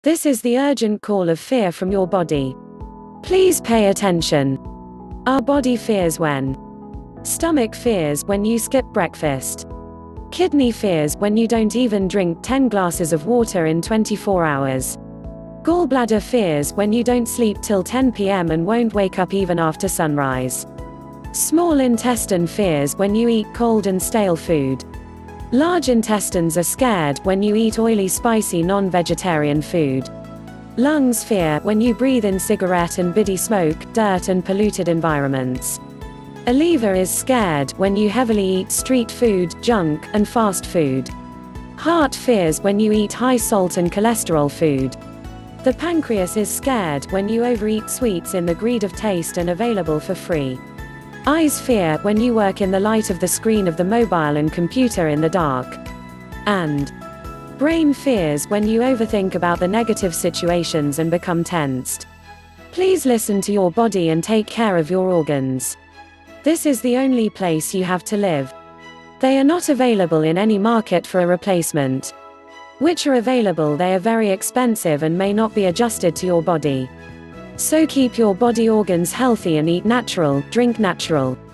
This is the urgent call of fear from your body. Please pay attention. Our body fears when. Stomach fears when you skip breakfast. Kidney fears when you don't even drink 10 glasses of water in 24 hours. Gallbladder fears when you don't sleep till 10 p.m. and won't wake up even after sunrise. Small intestine fears when you eat cold and stale food. Large intestines are scared when you eat oily, spicy, non-vegetarian food. Lungs fear when you breathe in cigarette and bidi smoke, dirt and polluted environments. A liver is scared when you heavily eat street food, junk, and fast food. Heart fears when you eat high salt and cholesterol food. The pancreas is scared when you overeat sweets in the greed of taste and available for free. Eyes fear when you work in the light of the screen of the mobile and computer in the dark. And brain fears when you overthink about the negative situations and become tensed. Please listen to your body and take care of your organs. This is the only place you have to live. They are not available in any market for a replacement. Which are available, they are very expensive and may not be adjusted to your body. So keep your body organs healthy and eat natural, drink natural.